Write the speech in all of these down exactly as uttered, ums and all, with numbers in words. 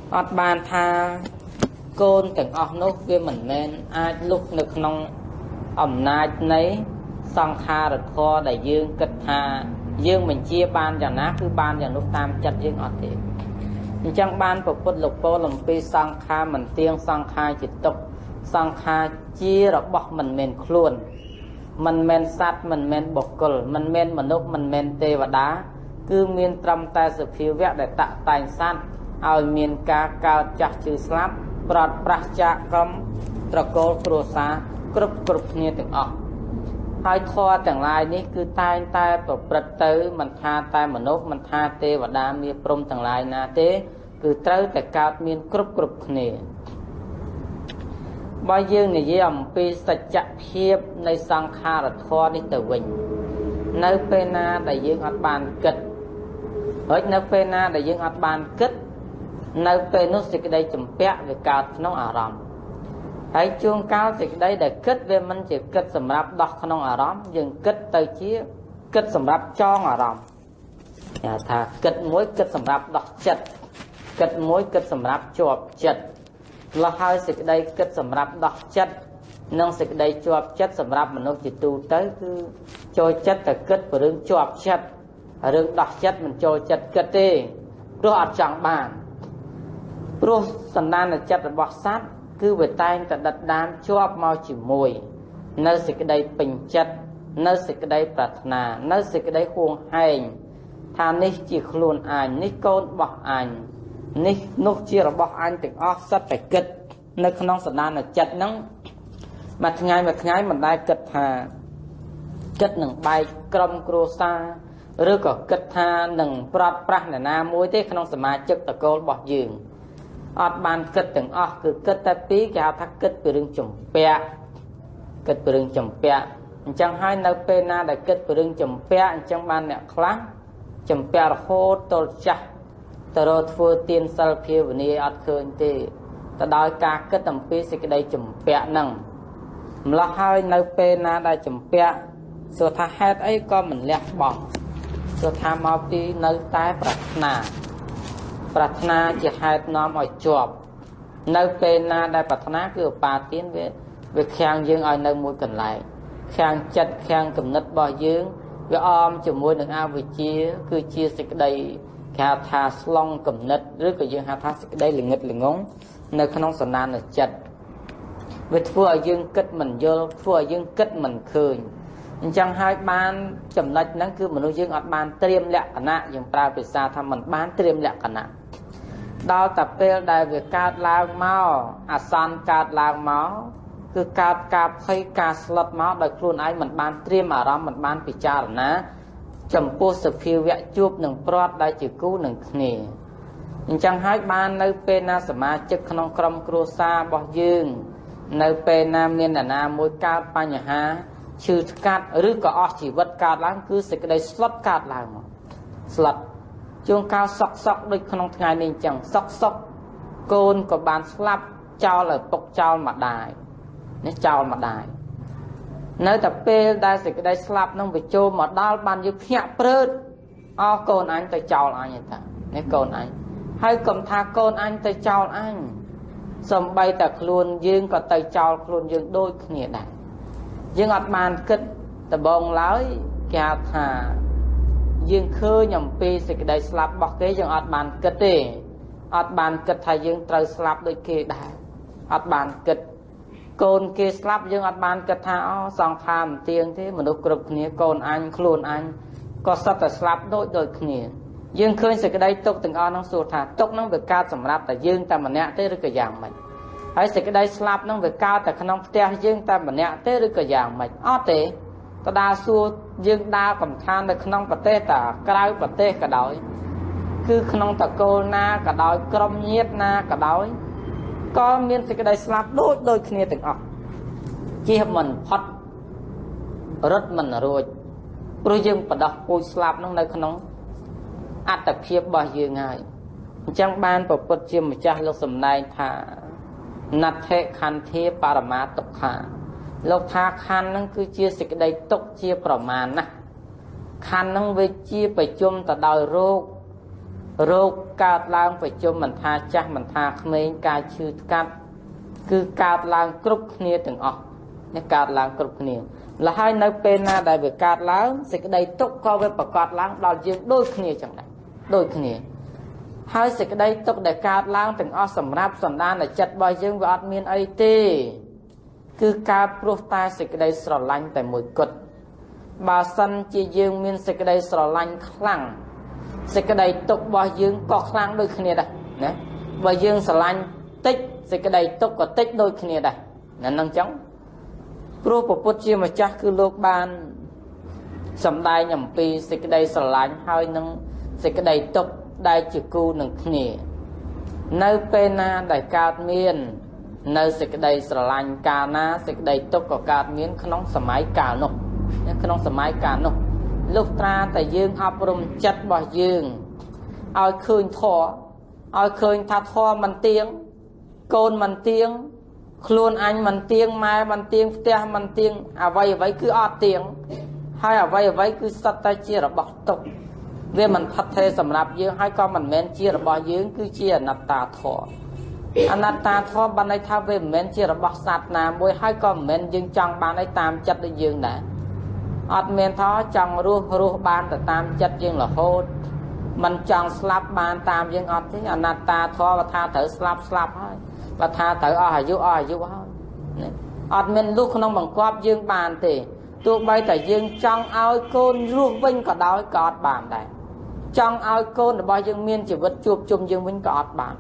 อดบานทาโกนแต่งออกนกเวียเหมือนแมนอาจลุกนึกนองอ่ำนาจในสังคาหรือคอได้ยืงกึดทายืงเหมือนเชียบานอย่างนั้นคือบานอย่างนกตามจัดยืงอดเองจังบานปพุทธหลกโปหลงปีสังคาเหมือนเตียงสังคาจิตตกสังคาจีระบอกมันเมนคล้วนมันเมนสัตว์มันเมนบกกลมันเมนมนุษย์มันเมนเทวดาคือเมียนตรำแต่สุภิวะได้ตะตายสัตว์เอาเมียนกาเกาจักจือสลับปลอดปราศจากกรรมตระโกลครัวสากรุบกรุบเนี่ยถึงออกให้ทอแต่งลายนี้คือตายตายประปรัตเตอมันทาตายมนุษย์มันทาเทวดามีพรหมแต่งลายนาเตคือเต้าแต่กาดเมียนกรุบกรุบเนี่ยบ่ยืงเนี่ยยี่อมปีสัจจะเพียบในสังขารทอนี่แต่วิ่งในเปนาได้ยืงอัดบานกิดเฮ้ยในเปนาได้ยืงอัดบานกิดในเปนุสิกได้จำเปะvềกาดน้องอารมณ์ให้ช่วงก้าวสิกได้ได้กิดเวมันจะกิดสำหรับดอกน้องอารมณ์ยังกิดเตยเชี่ยกิดสำหรับจ้องอารมณ์อย่าถ้ากิดมวยกิดสำหรับดอกจัดกิดมวยกิดสำหรับจวบจัดเราให้สิกได้กิดสำหรับดอกจัดน้องสิกได้จวบจัดสำหรับมนุษย์จิตตูเตยคือโจจัดแต่กิดเรื่องจวบจัดเรื่องดอกจัดมันโจจัดกิดเองรู้อัดจังบ้านเพราะสันดานจัดระบบสัตว์คือเวทายแต่ดัดดานชอบมาจิมวยเนื้อสิกได้เป็นจัดเนื้อสิกได้ปรารถนาเนื้อสิกได้ห่วงให้ทานนิจิคลุนอันนิโกนบอกอันนินุจีระบอกอันถึงออกสัตว์แต่เกิดในขนมสันดานจัดนั้นมาทั้งไงมาทั้งไงมันได้เกิดหาเกิดหนึ่งใบกรมครูซาหรือก็เกิดหาหนึ่งปลอดปราศนามวยที่ขนมสมาจิกตะโกนบอกยืงอดบานเกิดถึงออกคือเกิดแต่ปีแกเอาทักเกิดไปเรื่องจมเปียเกิดไปเรื่องจมเปียจังให้ในเป็นนาได้เกิดไปเรื่องจมเปียจังบานเนี่ยครั้งจมเปียโคตรจักตลอดฟูเตียนสัลเพียวนี้อัดเคินตีแต่โดยการเกิดตั้งปีสิกได้จมเปียนั่งมันละให้ในเป็นนาได้จมเปียส่วนท่าแฮดไอ้ก็เหมือนเลี้ยบอกส่วนท่ามาปีในใต้ปรัชนาปรารถนาจะให้น้อมอ่อยจบในเป็นนาได้ปรารถนาคือปาtiến về vềแข่งยืงอ่อยในมวยกันไหลแข่งจัดแข่งกำนัดบ่อยยืงvềอมจะมวยหนึ่งอาวิจีคือเชียสิกได้แค่ทาสลองกำนัดหรือก็ยืงหาทาสิกได้หรือเงิดหรืองงในขนมสนานในจัดvềทั่วยืงกึดเหมือนโยทั่วยืงกึดเหมือนคืนจังให้บ้านจำนัดนั้นคือมนุษย์ยืงอัดบ้านเตรียมแหละคณะอย่างปลาปิศาทำเหมือนบ้านเตรียมแหละคณะดาวตับเปลได้เวกาดลางเมาอาซันกาดลางเมาคือกาดกาบให้กาสลัดเมาโดยครูนไอเหมือนบ้านเตรียมอารมณ์เหมือนบ้านปิจารนะจำปูสพิวะจูบหนึ่งปลอดได้จืดกู้หนึ่งนี่จังให้บ้านในเป็นนาสมาจิกขนมกรมครูซาบอกยืงในเป็นนาเมียนนามวยกาดปัญหาชื่อการหรือก็ออกชีวิตการล้างคือสิ่งใดสลัดการล้างสลัดจงก้าวซอกซอกด้วยขนมไงนี่จังซอกซอกโกนกับบานสลับเจ้าเลยตกเจ้ามาได้นี่เจ้ามาได้เนื้อแต่เปลได้สิ่งใดสลับน้องไปโจมมาดาลบานยุบเพี้ยเปรตอ๋อโกนอันแต่เจ้าอันอย่างต่างนี่โกนอันให้กลมทาโกนอันแต่เจ้าอันสมใบแต่ครูนยืงก็แต่เจ้าครูนยืงโดยเนี่ยได้ยังอัดมันกิดแต่บองล้อยแกถายังเคยยำปีสิกได้สลับบอกเกยยังอัดมันกิดเองอัดมันกิดไทยยังตรสลับโดยเกได้อัดมันกิดโกนเกสลับยังอัดมันกิดท่าอ๋อสองพามเตียงที่มนุษย์กรุบนี้โกนอันครูนอันก็สัตแต่สลับโดยโดยนี้ยังเคยสิกได้ตกถึงอ๋อน้องสูตรท่าตกน้องเบิกการสำรับแต่ยังแต่มันเนี้ยที่รึกอย่างมันให้สิกได้สลับน้องเบิกการแต่ขนมเตี้ยยังแต่มันเนี้ยที่รึกอย่างมันอ๋อเตะตาดาสูยังดาวกับทานในขนมประเทศแต่กลายประเทศกระดอยคือขนมตะโกนากระดอยกรมเงียบนากระดอยก็มีสิกได้สลับโดยโดยគ្នាទាំងអស់ជាមិនផុតរត់មិនរួចព្រោះយើងបដោះពូជស្លាប់នោះនៅក្នុងអត្តភាពរបស់យើងហើយអញ្ចឹងបានប្រពុតជាម្ចាស់លោកសម្ដែងថាណដ្ឋិខន្ធាបរមាទុក្ខាលោកថាខណ្ឌហ្នឹងគឺជាសេចក្តីទុក្ខជាប្រមាណណាខណ្ឌហ្នឹងវាជាប្រជុំទៅដោយរោគโรคกาดล้างไปจมมันทาจักมันทาเขมงกายชื่อกัดคือกาดล้างกรุบเนียถึงออกเนี่ยกาดล้างกรุบเนียแล้วให้ในเป็นนาได้ไปกาดล้างสิ่งใดตกก็ไปประกอบล้างดอลยืนโดยเนียจังไดโดยเนียให้สิ่งใดตกได้กาดล้างถึงออกสำหรับสันดานในจัดบ่อยยืนว่าอัดมีนไอตีคือการปลุกตาสิ่งใดสลังแต่มวยกดบาสันจียืงมีสิ่งใดสลังคลั่งสิ่งใดตกบ่ยืงก็คลั่งโดยเนียได้นะบ่ยืงสลังtíchสิ่งใดตกก็tíchโดยเนียได้นั่นนั่งจังครูปพุทธเจ้ามาจักคือโลกบานสำได้ยำปีสิ่งใดสลายให้นั่งสิ่งใดตกได้จิกูหนึ่งเนียในเป็นนาได้การเมียนในสิ่งใดสลายกานาสิ่งใดตกก็การเมียนขนมสมัยกาโนขนมสมัยกาโนลูกตาแต่ยืงอับรมจัดบ่ยืงเอาคืนทอเอาคืนทัดทอมันเตียงโกนมันเตียงครูนอันมันเตียงไม้มันเตียงเตี้ยมันเตียงเอาไว้ไว้คืออดเตียงให้เอาไว้ไว้คือสัตตเจียระบตกเวมันพัดเทสำหรับยืงให้ก็มันเมนเจียระบยืงคือเจียนัตตาทออนัตตาทอบันในท่าเวเมนเจียระบสัตนามวยให้ก็เมนยืงจังบานในตามจัดได้ยืงได้อดเมนท้อจังรูรูบานแต่ตามจัดยืงละโหดมันจังสลับบานตามยืงอดที่อนัตตาทอว่าท่าเถอสลับสลับให้ว่าท่าเถออายุอายุให้อดเมนลูกขนมบังกอบยืงบานตีตัวใบแต่ยืงจังเอาโกนรูปวิ่งก็ได้กอดบานได้จังเอาโกนแต่บอยยืงเมียนจีบจูบจุ่มยืงวิ่งกอดบาน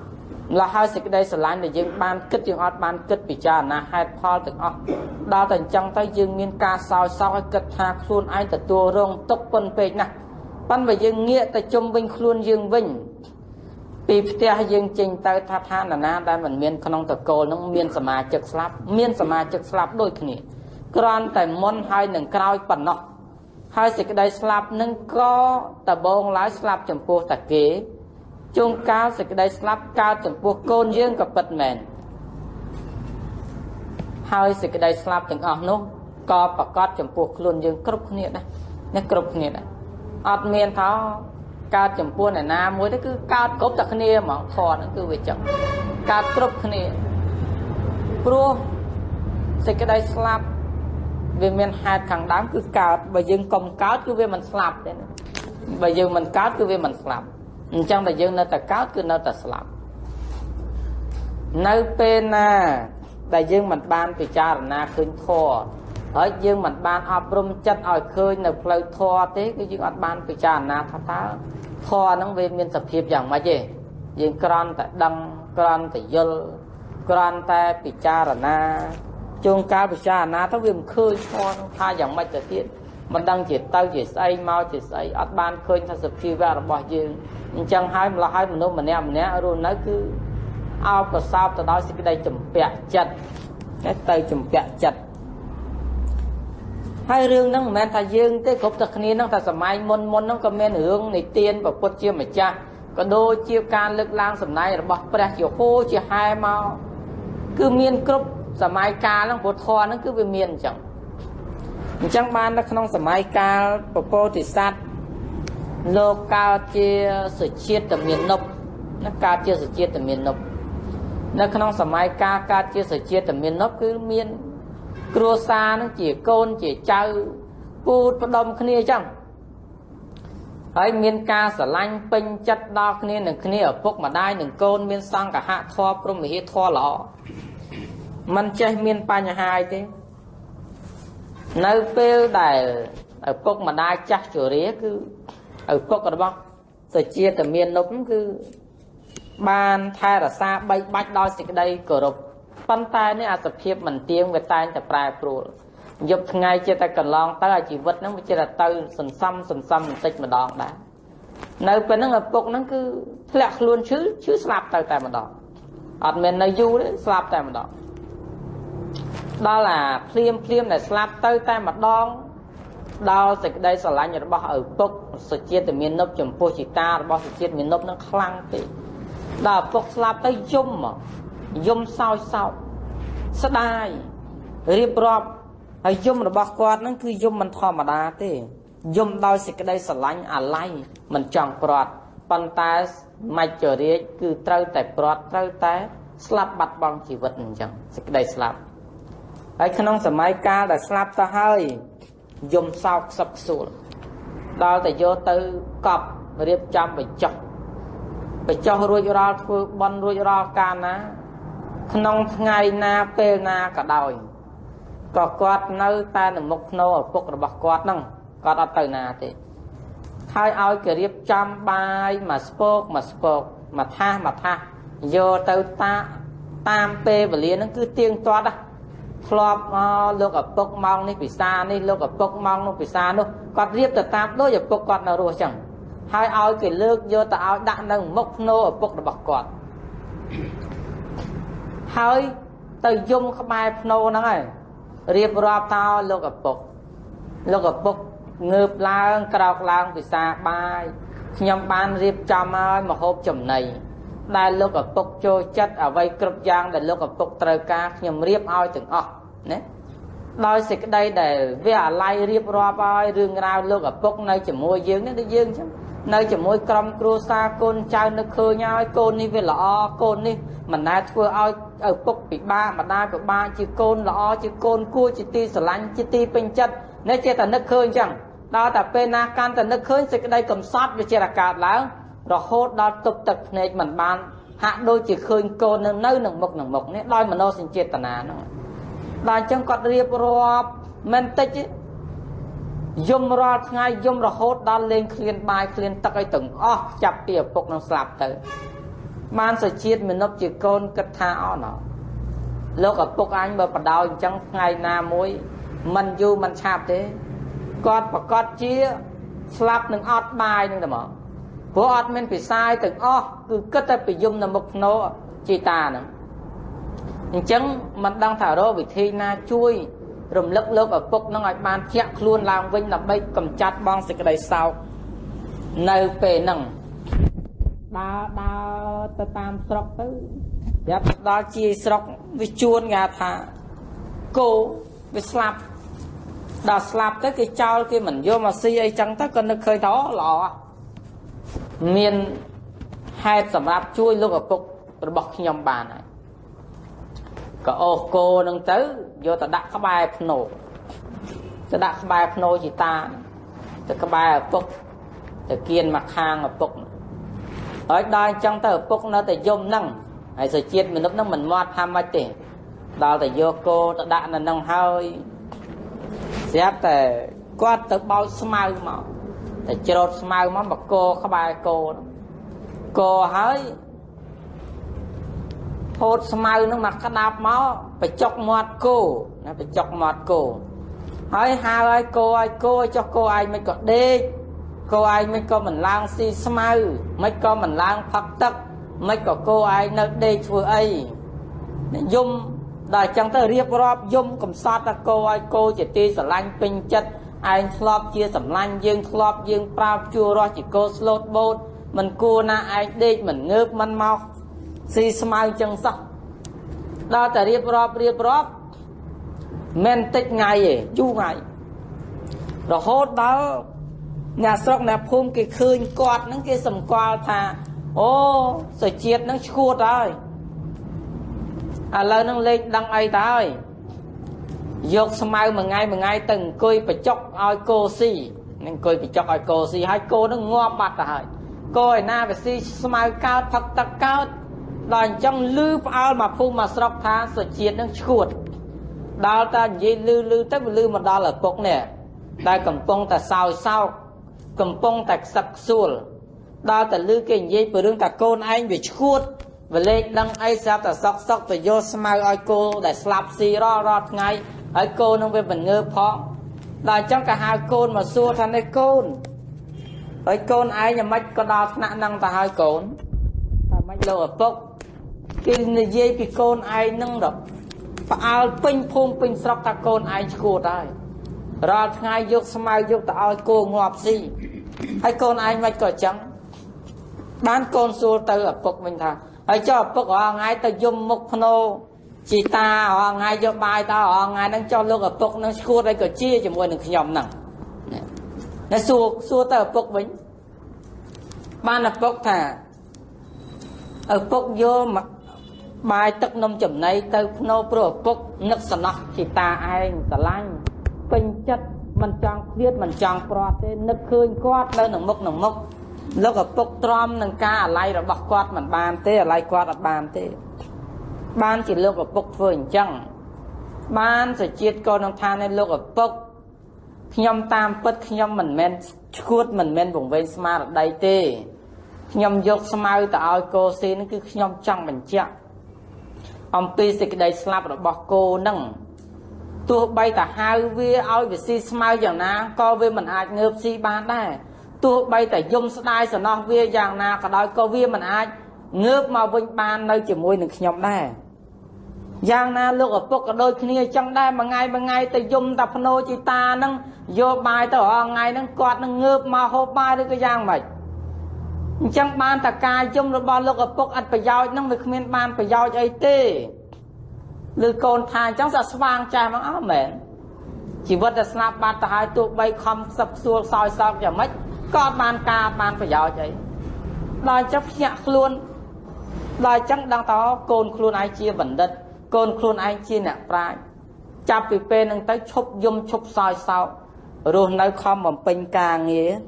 là hai sự đây sờ lạnh để dương ban kết dương ọt ban kết bị cha na hai pha từng ọt đào từng trong tay dương miên ca sao sao kết thà khuôn ai từ tua rong tốc quân pe nè ban về dương nghĩa từ chung vinh khuôn dương vinh bị tia dương trình tay tha tha là na đây mình miên con ông từ cô nó miên sờ mà trực slap miên sờ mà trực slap đôi khi còn tại môn hai nâng cao bẩn nọ hai sự đây slap nâng có tờ bông lái slap chấm pua tờ kế chung cao sự đây slap cao chấm pua côn dươngกับbật mền hai sự đây slap từng ọt nốt có bạc cát chấm pua luôn dương cướp nhiệt đấy nhớ cướp nhiệt đấy ọt miên tháo cao chấm pua này na muối đấy cứ cao cốp tật khnia mà thò nó cứ về chậm cao cướp khnia pro sự đây slap vì miền hai thằng đám cứ cao bây giờ công cáo cứ về mình slap đấy bây giờ mình cáo cứ về mình slap trong thời gian nơi ta cáo cứ nơi ta slap nơi bên à đại dương mình ban từ cha là na khơi thò ở dương mình ban áp rung chất ở khơi nơi phơi thò thế cái dương ban từ cha na thà thà thò nó về miền sập hiệp dạng mà gì dương cran tại đăng cran tại dơ cran tại từ cha là na chung cao bị cha na thấu viêm khơi thò tha dạng mà tự tiết mình đang chỉ tao chỉ say mau chỉ say áp ban khơi thà sập hiệp ra là bỏ dương chẳng hai là hai mình đâu mình em mình nè rồi nó cứ ao có sao từ đó sẽ cái đây chùm bẹ chặt cái tay chùm bẹ chặt hai rương nó men thà dương tới cục thực niên nó thà sầm mai môn môn nó có men hương này tiên và quất chia mà cha có đôi chia can lực lang sầm này là bọc bẹ chiều khô chia hai màu cứ miên cục sầm mai ca nó bột thò nó cứ về miên chẳng chẳng ban nó không sầm mai ca bột thì sát lô cao chia sự chia từ miền nông nó cao chia sự chia từ miền nông nó không sớm mai cao cao chia sự chia từ miền nông cứ miền cua xa nó chỉ côn chỉ trâu cút bắt đông kia chẳng ấy miền ca sở lanh pin chất đo kia nè kia ở phúc mà đai nè côn miền sang cả hạ thoa pro mỹ thoa lọ mình chơi miền pa nhà hai thế nơi pêu đài ở phúc mà đai chắc chỗ ría cứ ở phúc ở đó sự chia từ miền nông cứ ban thay là xa bay bách đôi xịt đây cờ rục pan tay này à tập hiệp mình tiếng về tay tập prai pro giúp ngay chia tay cần long tới chỉ vật nó chỉ là từ sần xăm sần xăm mình tích mà đòn đã nơi bên nó ngập bụng nó cứ lạc luôn chứ chứ slap tay tay mà đòn ở miền nơi du đấy slap tay mà đòn đó là phim phim này slap tay tay mà đòn đau xịt đây sờ lạnh rồi bỏ ở bụng sự chia từ miền nông chấm po chỉ ta bỏ sự chia miền nông nó khăng thì đào phục slap tới zoom mà zoom sao sao sẽ đai riệp rọp hay zoom là bác quạt nó cứ zoom mình thò mà đá thế zoom đau xịt cái đây sờ lạnh à lay mình chọn quạt ប៉ុន្តែមច្ចរាជគឺត្រូវតែប្រត់ត្រូវតែស្លាប់បាត់បង់ជីវិតអញ្ចឹងសេចក្តីស្លាប់ហើយក្នុងសម័យកាលដែលស្លាប់ទៅហើយយំសោកខ្សឹបខ្សួលដល់តែយកទៅកប់រៀបចំបញ្ចុះបញ្ចុះរួចរាល់ធ្វើបន់រួចរាល់កាលណាក្នុងថ្ងៃណាពេលណាក៏ដោយក៏គាត់នៅតែនៅមុខភ្នោឪពុករបស់គាត់ហ្នឹងគាត់អត់ទៅណាទេហើយឲ្យគេរៀបចំបាយមកស្ពកមកស្ពកមកថាសមកថាសយកទៅតាតាមពេលវេលាហ្នឹងគឺទៀងទាត់ណាធ្លាប់មកលោកឪពុកម៉ោងនេះពិសានេះលោកឪពុកម៉ោងនោះពិសានោះគាត់រៀបទៅតាមដូចឪពុកគាត់នៅរស់ចឹងហើយឲ្យគេលើកយកទៅឲ្យដាក់នៅមុខភ្នោឪពុករបស់គាត់ហើយទៅយំក្បែរភ្នោហ្នឹងហើយរៀបរាប់តោលោកឪពុកលោកឪពុកងើបឡើងក្រោកឡើងពិសាបាយខ្ញុំបានរៀបចំឲ្យមហូបចំណីដែលលោកឪពុកចូលចិត្តអ្វីគ្រប់យ៉ាងដែលលោកឪពុកត្រូវការខ្ញុំរៀបឲ្យទាំងអស់ណាដោយសេចក្តីដែលវាអាល័យរៀបរាប់ឲ្យរឿងរ៉ាវលោកឪពុកនៅជាមួយយើងនេះដូចយើងចឹងនៅជាមួយក្រុមគ្រួសារកូនចៅនៅឃើញហើយកូននេះវាល្អកូននេះមិនដែលធ្វើឲ្យឪពុកពិបាកម្ដាយពិបាកជាកូនល្អជាកូនគួរជាទីស្រឡាញ់ជាទីពេញចិត្តនេះចេះតែនឹកឃើញចឹងដល់តែពេលណាកាន់តែនឹកឃើញសេចក្តីកំសត់វាជារកើតឡើងរហូតដល់ទប់ទឹកភ្នែកមិនបានហាក់ដូចជាឃើញកូននៅនៅនឹងមុខនឹងមុខនេះដោយមនោសញ្ចេតនាហ្នឹងដល់អញ្ចឹងគាត់រៀបរាប់មិនតិចយំរាល់ថ្ងៃយំរហូតដល់លេងឃ្លានបាយឃ្លានទឹកឲ្យទាំងអស់ចាប់ពីឪពុកនឹងស្លាប់ទៅបានសុជាតិមនុស្សជាកូនគិតថាអត់ណោះលោកឪពុកអញបើបដៅអញ្ចឹងថ្ងៃណាមួយមិនយូរមិនឆាប់ទេគាត់ប្រកាសជាស្លាប់នឹងអត់បាយនឹងតែមកព្រោះអត់មានពិសាយទាំងអស់គឺគិតតែពីយំនៅមុខភ្នោជីតាហ្នឹងអញ្ចឹងមិនដឹងថារកវិធីណាជួយរំលឹកលោកឪពុកនឹងឲ្យបានជាក់ខ្លួនឡើងវិញដើម្បីកម្ចាត់បងសេចក្តីសោកនៅពេលហ្នឹងដើរដើរទៅតាមស្រុកទៅយ៉ាប់ដល់ជាស្រុកវាជួនគេថាគោវាស្លាប់ដល់ស្លាប់ទៅគេចោលគេមិនយកមកស៊ីអីចឹងទៅក៏នឹកឃើញថាអូល្អមានហេតុសម្រាប់ជួយលោកឪពុករបស់ខ្ញុំបានហើយក៏អូសគោនឹងទៅយកទៅដាក់ក្បែរភ្នោទៅដាក់ក្បែរភ្នោជីតាទៅក្បែរឪពុកទៅគៀនមកខាងឪពុកហើយដល់អញ្ចឹងទៅឪពុកនៅតែយំហ្នឹងហើយសុជាតិមនុស្សហ្នឹងមិនមាត់ថាម៉េចទេដល់តែយកគោទៅដាក់នៅហ្នឹងហើយស្រាប់តែគាត់ទៅបោចស្មៅមកតែច្រូតស្មៅមកបកគោក្បែរគោគោហើយហូតស្មៅនឹងមកក្តាប់មកបញ្ចុកមាត់គោណាបញ្ចុកមាត់គោហើយហៅឲ្យគោឲ្យគោឲ្យចុះគោឯងមិនក៏ដេកគោឯងមិនក៏មិនឡើងស៊ីស្មៅមិនក៏មិនឡើងផឹកទឹកមិនក៏គោឯងនៅដេកធ្វើអីយំដល់អញ្ចឹងទៅរៀបរាប់យំកំសត់តែគោឲ្យគោជាទីស្រឡាញ់ពេញចិត្តឯងធ្លាប់ជាសម្លាញ់យើងធ្លាប់យើងប្រើជួររស់ជាគោស្លូតបូតមិនគួរណាឯងដេកមិនងើបមិនមកស៊ីស្មៅចឹងសោះដល់តែរៀបរាប់រៀបរាប់មិនតិចថ្ងៃទេយូរថ្ងៃរហូតដល់អ្នកស្រុកអ្នកភូមិគេឃើញគាត់ហ្នឹងគេសម្គាល់ថាអូសុជាតិហ្នឹងឈួតហើយឥឡូវហ្នឹងលេខដឹងអីទៅហើយយកស្មៅមួយថ្ងៃមួយថ្ងៃទៅអង្គុយបញ្ចុកឲ្យគោស៊ីនឹងអង្គុយបញ្ចុកឲ្យគោស៊ីហើយគោហ្នឹងងាប់បាត់ទៅហើយគោឯណាវាស៊ីស្មៅកើតផឹកទឹកកើតដល់អញ្ចឹងលឺផ្អើលមកភូមិមកស្រុកថាសុជាតិនឹងឈួតដល់តែនិយាយលឺលឺទៅវាលឺមកដល់ឪពុកនេះដែលកំពុងតែសោយសោកកំពុងតែខ្សឹកខ្សួលដល់តែលឺគេនិយាយពីរឿងថាកូនឯងវាឈួតវាលេខដឹងអីស្រាប់តែសក់សក់ទៅយកស្មៅឲ្យគោដែលស្លាប់ស៊ីរាល់រាល់ថ្ងៃហើយគោនឹងវាមិនងើបផងដល់អញ្ចឹងក៏ហៅកូនមកសួរថានេះកូនហើយកូនឯងយ៉ាងម៉េចក៏ដល់ថ្នាក់ហ្នឹងទៅហើយកូនថាម៉េចលោកឪពុកគេនិយាយពីកូនឯងហ្នឹងដល់ផ្អើលពេញភូមិពេញស្រុកថាកូនឯងឈួតហើយរាល់ថ្ងៃយកស្មៅយកទៅឲ្យគោងាប់ស៊ីហើយកូនឯងមិនក៏អញ្ចឹងបានកូនសួរទៅឪពុកវិញថាហើយចុះឪពុករាល់ថ្ងៃទៅយំមុខភ្នោជីតារាល់ថ្ងៃយកបាយទៅរាល់ថ្ងៃហ្នឹងចុះលោកឪពុកនឹងឈួតហើយក៏ជាជាមួយនឹងខ្ញុំហ្នឹងនេះសួរសួរទៅឪពុកវិញ ban là bốc thả ở bốc vô mà bài tức nông chấm này từ nô pro bốc nước sần nọ chỉ ta ai cả lanh bình chất mình chọn biết mình chọn pro tên nước khơi quát lên nồng mốc nồng mốc lúc ở bốc trom nâng ca lại rồi bọc quát mình bàn thế lại quát ở bàn thế ban chỉ lúc ở bốc vườn chẳng ban sẽ chiết con nông than nên lúc ở bốc nhom tam bất nhom mình men chuột mình men vùng ven smart ở đây tê nhom dọc smart tại cô xin nó cứ nhom trăng mình chắc ông pi sẽ cái đây slap rồi bọc cô nâng tua bay ta hai vi ao về si smart chẳng na co về mình ai ngợp si ban đây tua bay ta dùng style sờ nó vi chẳng na cả đôi co vi mình ai ngợp mà vinh ban nơi chỉ môi được nhom đây giang na lúc ở bốc ở đôi khi trong đây mà ngày mà ngày ta dùng tập nô chị ta nâng vô bài ta ở ngày nâng quạt nâng ngợp mà hộp bài được cái giang mày chẳng ban ta ca dùng rồi bao lúc ở bốc ăn phải giao nâng được miền ban phải giao cho ấy tê lư côn thang chẳng sợ vang trai mang áo mền chỉ vật là snap ban ta hai tụ bay không sập xuôi soi soi cho mấy con ban ca ban phải giao cho ấy đòi chấp nhận luôn đòi chẳng đang tỏ côn luôn ai chia vấn đất côn luôn ai chia nè prai chạp bị pê nâng tới chụp dung chụp soi sao rồi nói không mà bình ca nghĩa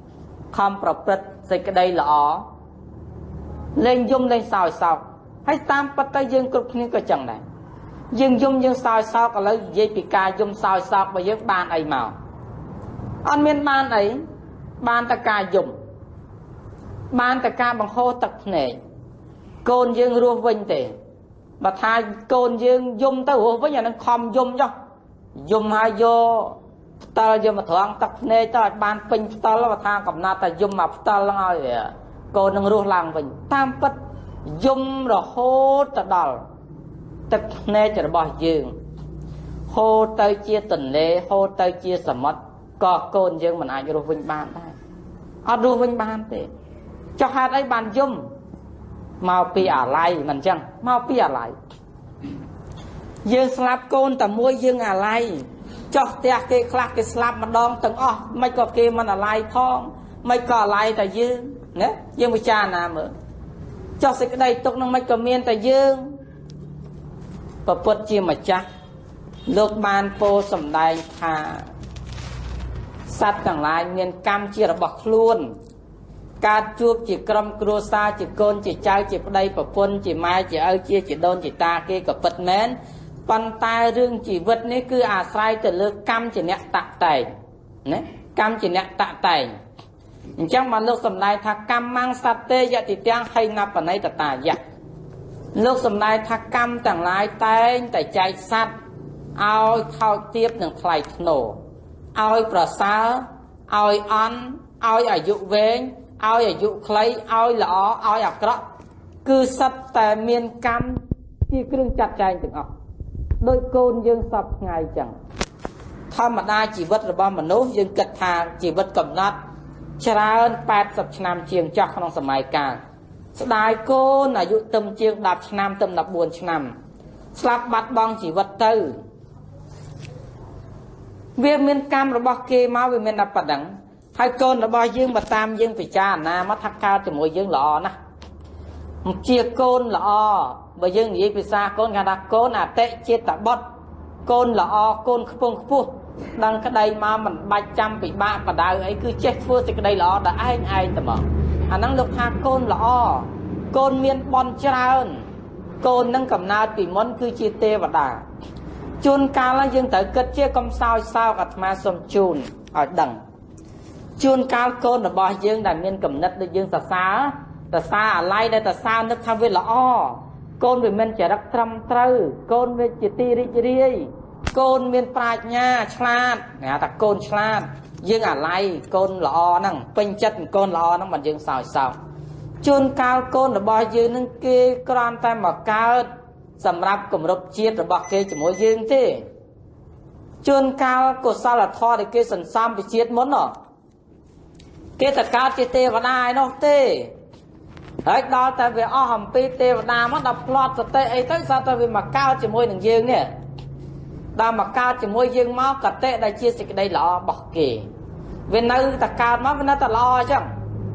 khôngประพฤติសេចក្តីល្អលេងយំលេងសើចសោកហើយតាមពិតទៅយើងគ្រប់គ្នាក៏ចឹងដែរយើងយំយើងសើចសោកឥឡូវនិយាយពីការយំសើចសោករបស់យើងបានអីមកអត់មានបានអីបានតែការយំបានតែការបង្ហូរទឹកភ្នែកកូនយើងរស់វិញទេបើថាកូនយើងយំទៅរស់វិញអានឹងខំយំចុះយំហើយយកផ្ដាល់យកមកត្រង់ទឹកភ្នែកទៅឲ្យបានពេញផ្ដាល់បើថាកំណត់តែយំមកផ្ដាល់ហ្នឹងឲ្យកូននឹងរស់ឡើងវិញតាមពិតយំរហូតទៅដល់ទឹកភ្នែករបស់យើងហូរទៅជាទន្លេហូរទៅជាសមុទ្រក៏កូនយើងមិនអាចរស់វិញបានដែរអត់រស់វិញបានទេចុះហេតុអីបានយំមកពីអាឡ័យមិនអញ្ចឹងមកពីអាឡ័យយើងស្លាប់កូនតែមួយយើងអាឡ័យចុះផ្ទះគេខ្លះគេស្លាប់ម្ដងទាំងអស់មិនក៏គេមិនអាឡ័យផងមិនក៏អាឡ័យតែយើងណាយើងពិចារណាមើលចុះសេចក្តីទុកនឹងមិនក៏មានតែយើងប្រពុតជាម្ចាស់លោកបានពោលសម្ដែងថាសត្វទាំងឡាយមានកម្មជារបស់ខ្លួនការជួបជាក្រុមគ្រួសារជាកូនជាចៅជាប្តីប្រពន្ធជាម៉ែជាឪជាជីដូនជាតាគេក៏ពិតមែនប៉ុន្តែរឿងជីវិតនេះគឺអាស្រ័យទៅលើកម្មជាអ្នកតាក់តែងណាកម្មជាអ្នកតាក់តែងអញ្ចឹងមកលោកសម្ដែងថាកម្មងសត្វទេយតិទាំងហិណបណៃតតាយៈលោកសម្ដែងថាកម្មទាំងឡាយតែងតែចែកសត្វឲ្យថោកទាបនឹងថ្លៃថ្នូរឲ្យប្រសើរឲ្យអន់ឲ្យអាយុវែងឲ្យអាយុខ្លីឲ្យល្អឲ្យអាក្រក់គឺសិតតែមានកម្មជាគ្រឿងចាត់ចែងទាំងអស់ដោយកូនយើងសពថ្ងៃចឹងធម្មតាជីវិតរបស់មនុស្សយើងគិតថាជីវិតកំណត់ច្រើនแปดสิบឆ្នាំជាងចោះក្នុងសម័យកាលស្ដាយកូនអាយុទឹមជាងដប់ឆ្នាំទឹមដប់បួនឆ្នាំស្លាប់បាត់បង់ជីវិតទៅវាមានកម្មរបស់គេមកវាមានតែប៉ុណ្ណឹងហើយកូនរបស់យើងមកតាមយើងពិចារណាមកថាកើតជាមួយយើងល្អណាស់ជាកូនល្អបើយើងនិយាយភាសាកូនគេថាកូនអតិចិត្តបុត្រកូនល្អកូនខ្ពង់ខ្ពស់ដឹងក្តីមកមិនបាច់ចាំពិបាកបដៅអីគឺចេះធ្វើសេចក្តីល្អដល់ឯងឯងតែមកអាហ្នឹងលោកថាកូនល្អកូនមានបន់ច្រើនកូននឹងកំណើតពីមុនគឺជាទេវតាជួនកាលយើងត្រូវគិតជាកំសោយសោកអាត្មាសូមជូនឲ្យដឹងជួនកាលកូនរបស់យើងដែលមានគំនិតដូចយើងសរសើរសរសើរអាឡ័យដែលសរសើរនឹកថាវាល្អកូនវាមិនចរិតត្រឹមត្រូវកូនវាជាទីរីករាយកូនមានប្រាជ្ញាឆ្លាតគេថាកូនឆ្លាតយើងអាឡ័យកូនល្អហ្នឹងពេញចិត្តកូនល្អហ្នឹងមិនយើងសោយសោកជួនកាលកូនរបស់យើងនឹងគេគ្រាន់តែមកកើតសម្រាប់គម្រប់ជាតិរបស់គេជាមួយយើងទេជួនកាលកុសលធម៌ដែលគេសន្សំពីជាតិមុនហ៎គេតកើតជាទេវតាឯនោះទេហើយដល់តែវាអស់អំពីទេវតាមកដល់ផ្្លាត់សតិអីទៅសត្វតែវាមកកើតជាមួយនឹងយើងនេះដល់មកកើតជាមួយយើងមកកតិដែលជាសេចក្តីល្អរបស់គេវានៅតែកើតមកវានៅតែល្អអញ្ចឹង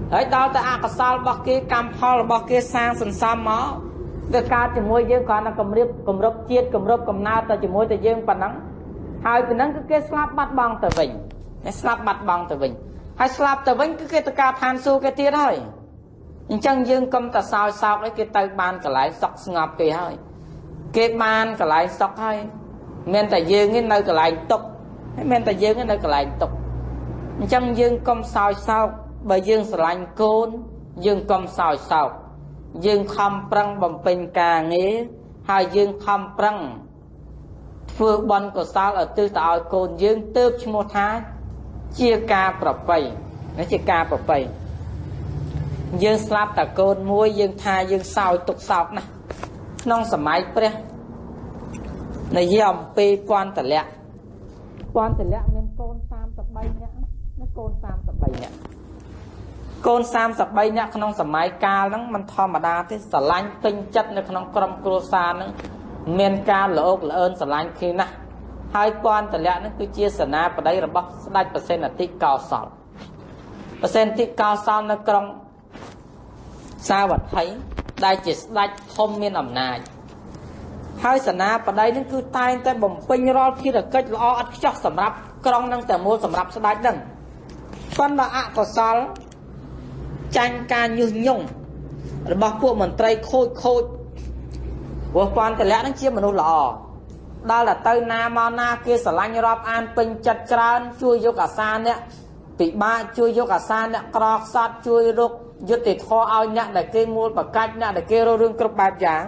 ហើយដល់តែអកុសលរបស់គេកម្មផលរបស់គេសាងសន្សំមកវាកើតជាមួយយើងគ្រាន់តែគម្រាបគម្រប់ជាតិគម្រប់កំណើតទៅជាមួយតែយើងប៉ុណ្ណឹងហើយប៉ុណ្ណឹងគឺគេស្លាប់បាត់បង់ទៅវិញស្លាប់បាត់បង់ទៅវិញហើយស្លាប់ទៅវិញគឺគេទៅកើតឋានសួគ៌គេទៀតហើយអញ្ចឹងយើងកុំតែសោយសោកឲ្យគេទៅបានកន្លែងសុខស្ងប់គេហើយគេបានកន្លែងសុខហើយមានតែយើងឯនៅកន្លែងទុក្ខហើយមានតែយើងឯនៅកន្លែងទុក្ខអញ្ចឹងយើងកុំសោយសោកបើយើងស្រឡាញ់កូនយើងកុំសោយសោកយើងខំប្រឹងបំពេញការងារហើយយើងខំប្រឹងធ្វើបុណ្យកុសលឲ្យទិសទៅឲ្យកូនយើងទើបឈ្មោះថាជាការប្រពៃនេះជាការប្រពៃយើងស្លាប់តែកូនមួយយើងថាយើងសោយទុកសោកណាស់ក្នុងសម័យព្រះនិយាយអំពីពន្ធលៈពន្ធលៈមានកូនសាមសិបបីនាក់ណាកូនសាមសិបបីនាក់កូនសាមសិបបីនាក់ក្នុងសម័យកាលហ្នឹងมันធម្មតាទេស្រឡាញ់ពេញចិត្តនៅក្នុងក្រុមគ្រួសារហ្នឹងមានការល្អោកល្អឿនស្រឡាញ់គ្នាណាស់ហើយពន្ធលៈហ្នឹងគឺជាសេនាបតីរបស់ស្ដេចប្រសេនតិកោសលប្រសេនតិកោសលនៅក្រុងសាវត្ថីដែលជាស្ដេចធំមានអំណាចហើយសេនាបតីហ្នឹងគឺតែងតែបំពេញរាល់ភារកិច្ចល្អឥតខ្ចោះសម្រាប់ក្រុងហ្នឹងតែមួយសម្រាប់ស្ដេចហ្នឹងប៉ុន្តែអកុសលចាញ់ការញុះញង់របស់ពួកមន្ត្រីខូចខូចព្រោះពន្ធលៈហ្នឹងជាមនុស្សល្អដល់តែទៅណាមកណាគេស្រឡាញ់រាប់អានពេញចិត្តច្រើនជួយយកអាសាអ្នកពិបាកជួយយកអាសាអ្នកក្រខ្សត់ជួយរកយុត្តិធម៌ឲ្យអ្នកដែលគេមូលបកាច់អ្នកដែលគេរករឿងគ្រប់បែបយ៉ាង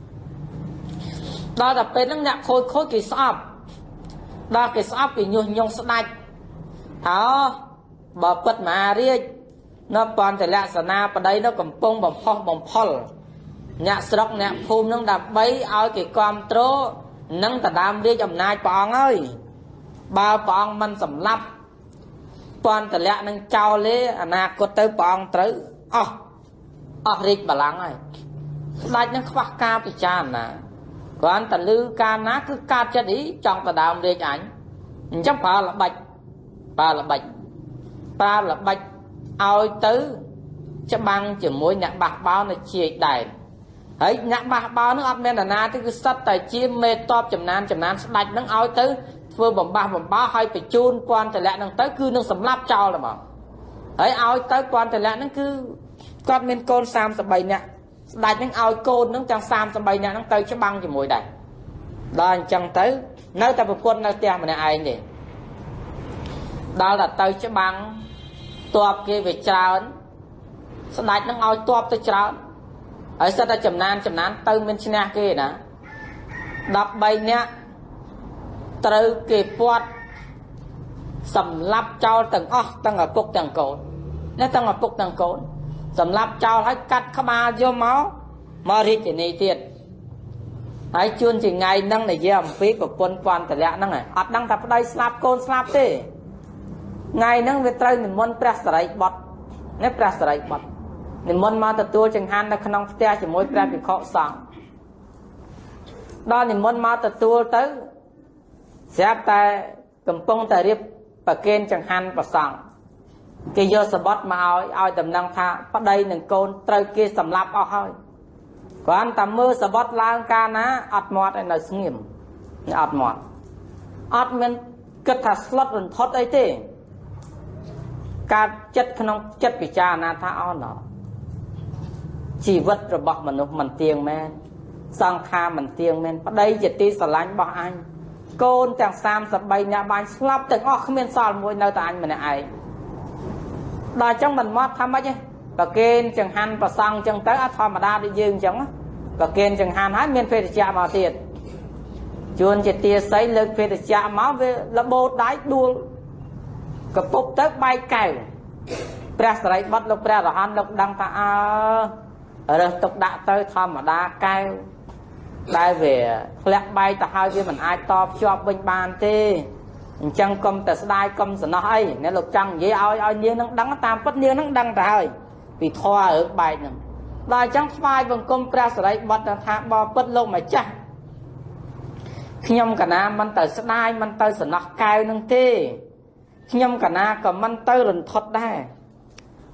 ដល់តែពេលហ្នឹងអ្នកខូចខូចគេស្អប់ដល់គេស្អប់គេញុះញង់ស្ដាច់ហោបើពិតមហារាជនៅពន្ធលក្ខណៈបដីនៅកំពុងបំផុសបំផុលអ្នកស្រុកអ្នកភូមិនឹងដើម្បីឲ្យគេគ្រប់គ្រងនឹងដណ្ដើមរាជអំណាចព្រះអង្គហើយបើព្រះអង្គមិនសម្លាប់ពន្ធលក្ខនឹងចោលទេអនាគតទៅព្រះអង្គត្រូវអស់អស់រាជបល្ល័ង្កហើយស្ដេចនឹងខ្វះការពិចារណាគ្រាន់តែលឺការណាគឺកើតចិត្តអីចង់ដណ្ដើមរាជអញអញ្ចឹងប្រើល្បិចប្រើល្បិចប្រើល្បិចឲ្យទៅច្បាំងជាមួយអ្នកបះបោរនៅជាយដែនហើយអ្នកបះបោរនឹងអត់មាននរណាទេគឺសិតតែជាមេតបចំណានចំណានស្ដាច់នឹងឲ្យទៅធ្វើបំបះបំបោឲ្យបញ្ជូនពន្ធលៈនឹងទៅគឺនឹងសម្លាប់ចោលតែមកហើយឲ្យទៅពន្ធលៈនឹងគឺគាត់មានកូនសាមសិបបីនាក់ស្ដាច់នឹងឲ្យកូននឹងទាំងសាមសិបបីនាក់នឹងទៅច្បាំងជាមួយដែរដល់អញ្ចឹងទៅនៅតែប្រពន្ធនៅផ្ទះម្នាក់ឯងទេដល់តែទៅច្បាំងតបគេវាច្រើនស្ដេចនឹងឲ្យតបទៅច្រើនហើយសិតតែចំណានចំណានទៅមានឈ្នះគេណាដប់បីនាក់ត្រូវគេពាត់សម្លាប់ចោលទាំងអស់ទាំងឪពុកទាំងកូននេះទាំងឪពុកទាំងកូនសម្លាប់ចោលហើយកាត់ក្បាលយកមកមករាជធានីទៀតហើយជួនជាថ្ងៃហ្នឹងនិយាយអំពីប្រពន្ធពន្ធលៈហ្នឹងអត់ដឹងថាប្តីស្លាប់កូនស្លាប់ទេថ្ងៃហ្នឹងវាត្រូវនិមន្តព្រះសរិបុត្រនេះព្រះសរិបុត្រនិមន្តមកទទួលចង្ហាន់នៅក្នុងផ្ទះជាមួយព្រះភិក្ខុសង្ឃដល់និមន្តមកទទួលទៅស្រាប់តែកំពុងតែរៀបប្រគេនចង្ហាន់ប្រសង់គេយកសបុតមកឲ្យឲ្យដំណឹងថាប្តីនិងកូនត្រូវគេសម្លាប់អស់ហើយគ្រាន់តែមើលសបុតឡើងកាលណាអត់មាត់ឲ្យនៅស្ងៀមអត់មាត់អត់មានគិតថាស្លុតរន្ធត់អីទេការចិត្តក្នុងចិត្តពិចារណាថាអណោជីវិតរបស់មនុស្សមិនទៀងមែនសង្ខារមិនទៀងមែនប្តីជាទីស្រឡាញ់របស់អញកូនទាំងសាមសិបបីនាក់បាញ់ស្លាប់ទាំងអស់គ្មានសល់មួយនៅតែអញម្នាក់ឯងដល់អញ្ចឹងមិនមកថាម៉េចទេប្រគេនចង្ហាន់ប្រសង់អញ្ចឹងទៅអត់ធម្មតាដូចយើងអញ្ចឹងប្រគេនចង្ហាន់ហើយមានភេទជ្ជៈមកទៀតជួនជាទាស័យលើកភេទជ្ជៈមកវាលបោតដៃដួលកពុបទៅបែកកែវព្រះសរិបុត្រលោកព្រះរហន្តលោកដឹងថាអើរើសទុកដាក់ទៅធម្មតាកែវដែលវាធ្លាក់បែកទៅហើយវាមិនអាចតបភ្ជាប់វិញបានទេអញ្ចឹងកុំតែស្ដាយកុំសំណោះអីអ្នកលោកចង់និយាយឲ្យឲ្យនាងនឹងដឹងតាមពិតនាងនឹងដឹងទៅហើយពីធွာរឿងបែកហ្នឹងដល់អញ្ចឹងថ្វាយបង្គំព្រះសរិបុត្រថាបបពិតលោកម្ចាស់ខ្ញុំកណាមិនទៅស្ដាយមិនទៅសំណោះកែវនឹងទេខ្ញុំកណាក៏មិនទៅរន្ធត់ដែរ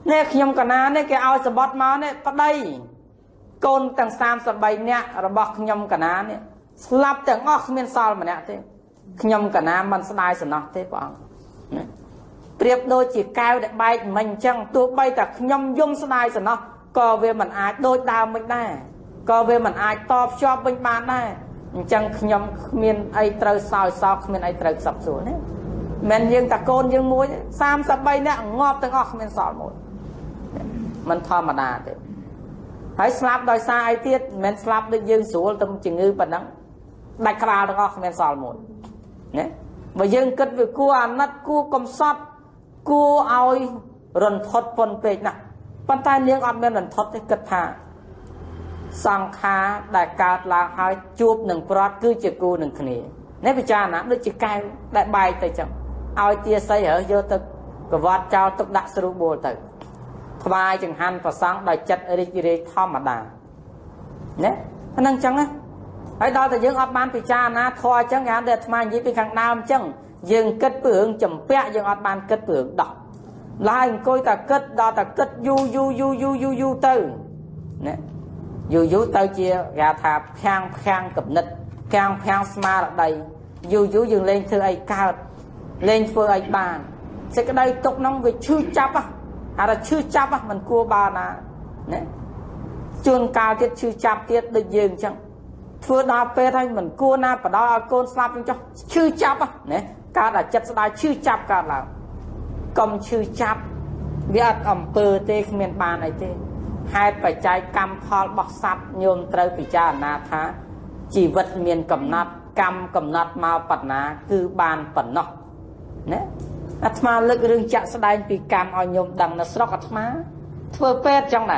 nè nhom cả ná nè cái ao sờ bọt máu nè bắt đây côn tầng sam sờ bay nè rồi bọc nhom cả ná nè slap tầng óc miền sal mà nè thế nhom cả náมันสบายสนอthế bọnเปรียบโดยจีกาวแต่ใบมันจังตัวใบแต่ยมยมสบายสนอก็เวมันอาจโดยดาวไม่ได้ก็เวมันอาจตอบชอบเป็นบานได้จังยมเมียนไอเตอร์ซอยซอกเมียนไอเตอร์สับสนเนี่ยมันยังตะโกนยังมวยสามสับใบเนี่ยงอบตั้งออกเมียนสอนหมดมันธรรมดาเดียวให้สลับโดยซาไอเทียมันสลับด้วยยืนสูงตรงจึงงือปนังได้คลาตั้งออกเมียนสอนหมดเนี่ยมายืนกิดไปกูอันนัดกูกำซัดกูเอารันทดปนเป็ดนะปัญหาเลี้ยงอันเป็นรันทดที่กิดท่าสังขาได้การลางหายจูบหนึ่งปลอดคือจะกูหนึ่งขณีในพิจารณาด้วยจิตกายได้ใบแต่จังเอาเตียใส่เหรอโยตึกกับวัดเจ้าตุกดักสรุปโบตึกทวายจังหันประสังได้จัดอริจิเรธรรมดาเนี่ยนั่งจังนะไอ้ดาวแต่ยังอัดบ้านพิจารณาทอจังงานเด็ดมายี่ปีข้างน้ำจังยังกิดเปลืองจำเปะยังอัดบ้านกิดเปลืองดอกลายก้อยแต่กิดดาวแต่กิดยูยูยูยูยูยูตื่นเนี่ยยูยูตื่นเจียกาถาแพงแพงกับนิดแพงแพงสมาร์ทใดยูยูยังเล่นเธอไอ้ก้าวเล่นเพื่อไอ้บ้านเสกได้ตกน้องไปชื่อจับอ่ะอะไรชื่อจับอ่ะมันกลัวบ้านนะเนี่ยจนกาวเทียชื่อจับเทียได้ยืนจังเพื่อดาวเปรให้เหมือนกูนะปะดาวโกนสลับจังจ้ะชื่อจับอ่ะเนี่ยการดัดจัดสลายชื่อจับการเรากรมชื่อจับวิอัดอำเภอเตะเมียนบานไอเตะให้ปัจจัยกรรมพอลบอกซับโยมเตยปิจารณาท้าจีวัดเมียนกำนัดกรรมกำนัดมาปัญนาคือบานปัญนอกเนี่ยอาตมาเลิกเรื่องจัดสลายปีกรรมเอาโยมดังนัสรกอาตมาเพื่อเป็ดจังไหน